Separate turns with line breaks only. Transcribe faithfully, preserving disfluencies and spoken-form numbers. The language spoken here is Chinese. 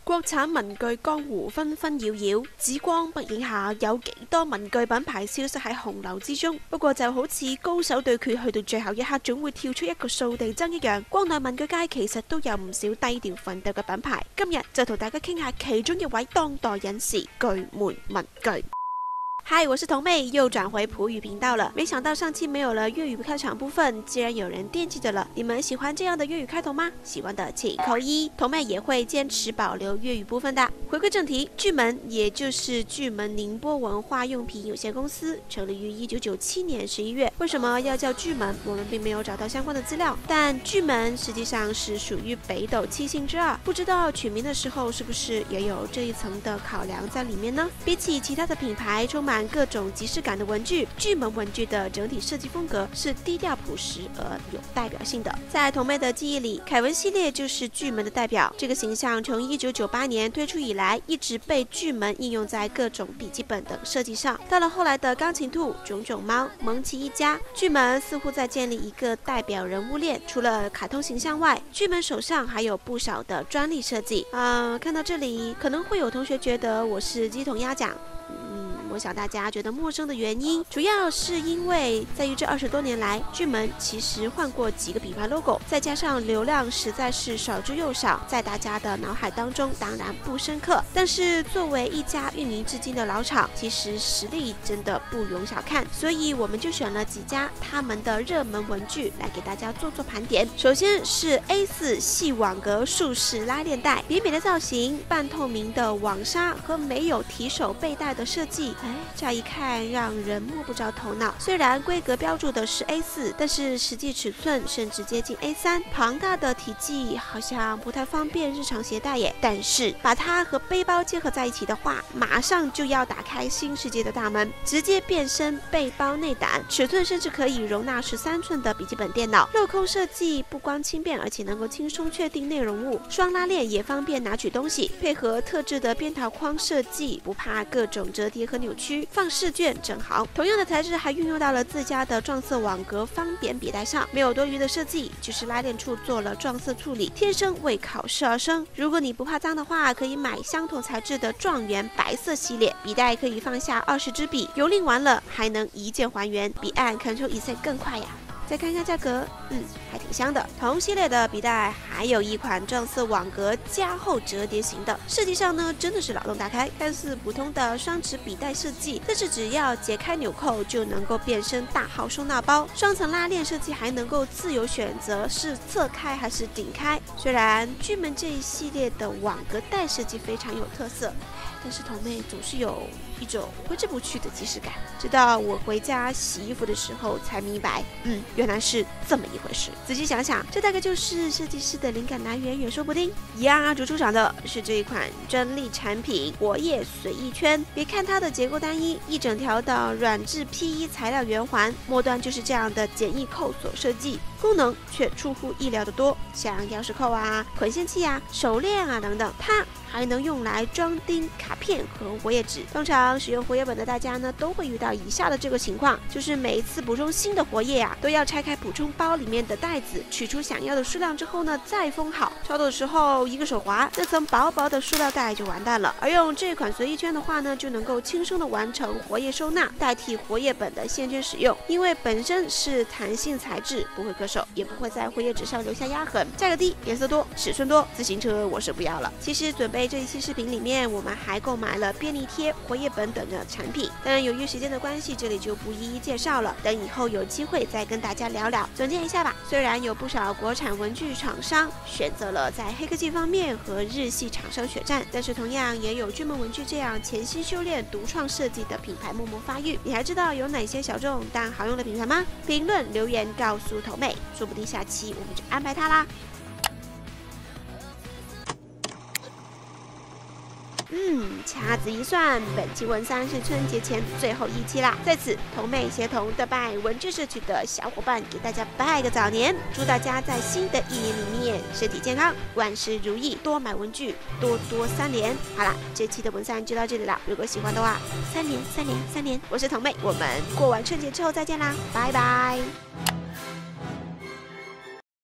國產文具江湖紛紛擾擾，紫光北影下有幾多文具品牌消失喺洪流之中。不過就好似高手對決，去到最後一刻總會跳出一個掃地僧一樣，國內文具界其實都有唔少低調奮鬥嘅品牌。今日就同大家傾下其中一位當代隱士巨門文具。嗨，我是童妹，又轉回普語頻道了。沒想到上期沒有了粵語開場部分，既然有人惦記着了。你們喜歡這樣的粵語開頭嗎？喜歡的請扣一。童妹也會堅持保留粵語部分的。回歸正題，巨門也就是巨門寧波文化用品有限公司，成立於一九九七年十一月。為什麼要叫巨門？我們並沒有找到相關的資料。但巨門實際上是屬於北斗七星之二，不知道取名的時候是不是也有這一層的考量在裡面呢？比起其他的品牌，充滿各種即視感的文具，巨門文具的整體設計風格是低調樸實而有代表性的。在童妹的記憶裡，凱文系列就是巨門的代表。這個形象從一九九八年推出以來，一直被巨門應用在各種筆記本等設計上。到了後來的鋼琴兔、種種貓、蒙奇一家，巨門似乎在建立一個代表人物鏈。除了卡通形象外，巨門手上還有不少的專利設計。啊、呃，看到這裡，可能會有同學覺得我是雞同鴨講。嗯，我想大家覺得陌生的原因，主要是因為在於這二十多年來，巨門其實換過幾個品牌 logo， 再加上流量實在是少之又少，在大家的腦海當中當然不深刻。但是作為一家運營至今的老廠，其實實力真的不容小看，所以我們就選了幾家他們的熱門文具來給大家做做盤點。首先是 A 四 細網格束式拉鏈袋，扁扁的造型，半透明的網紗和沒有提手背帶的設計，哎，乍一看讓人摸不着頭腦。雖然規格標注的是 A 四，但是實際尺寸甚至接近 A 三，龐大的體積好像不太方便日常攜帶耶。但是把它和背包結合在一起的話，馬上就要打開新世界的大門，直接變身背包內膽，尺寸甚至可以容納十三寸的筆記本電腦。鏤空設計不光輕便，而且能夠輕鬆確定內容物。雙拉鏈也方便拿取東西，配合特制的邊條框設計，不怕各種折疊和扭曲，放試卷正好。同樣的材質還運用到了自家的撞色網格方扁筆袋上，沒有多餘的設計，就是拉鏈處做了撞色處理，天生為考試而生。如果你不怕髒的話，可以買相同材質的狀元白色系列，筆袋可以放下二十支筆，油淋完了還能一鍵還原，比按 Ctrl Z 更快呀。再看一下價格，嗯，還挺香的。同系列的筆袋還有一款撞色網格加厚折疊型的，設計上呢真的是腦洞大開。看似普通的雙持筆袋設計，但是只要解開紐扣就能夠變身大號收納包。雙層拉鏈設計還能夠自由選擇是側開還是頂開。雖然巨門這一系列的網格袋設計非常有特色，但是童妹總是有一種揮之不去的即視感。直到我回家洗衣服的時候才明白，嗯，原來是這麼一回事。仔細想想，這大概就是設計師的靈感來源也說不定。壓軸出場的是這一款專利產品活頁隨意圈。別看它的結構單一，一整條的軟質 P 一 材料圓環，末端就是這樣的簡易扣鎖設計，功能卻出乎意料的多，像鑰匙扣啊、捆線器啊、手鏈啊等等。它還能用來裝訂卡片和活頁紙。通常使用活頁本的大家呢，都會遇到以下的這個情況，就是每一次補充新的活頁啊，都要拆開補充包裡面的袋子，取出想要的數量之後呢，再封好。操作的時候一個手滑，那層薄薄的塑料袋就完蛋了。而用這款隨意圈的話呢，就能夠輕鬆的完成活頁收納，代替活頁本的線圈使用。因為本身是彈性材質，不會硌手，也不會在活頁紙上留下壓痕。價格低，顏色多，尺寸多，自行車我是不要了。其實準備這一期視頻裡面，我們還購買了便利貼、活頁本等的產品，但由於時間的關係，這裡就不一一介紹了。等以後有機會再跟大家聊聊。總結一下吧，雖然有不少國產文具廠商選擇了在黑科技方面和日系廠商血戰，但是同樣也有巨門文具這樣潛心修煉、獨創設計的品牌默默發育。你還知道有哪些小眾但好用的品牌嗎？評論留言告訴童妹，說不定下期我們就安排它啦。嗯，掐指一算，本期文三是春節前最後一期啦。在此，童妹協同德拜文具社區的小伙伴給大家拜個早年，祝大家在新的一年裡面身體健康，萬事如意，多買文具，多多三連。好啦，這期的文三就到這裡了。如果喜歡的話，三連三連三連，我是童妹，我們過完春節之後再見啦，拜拜。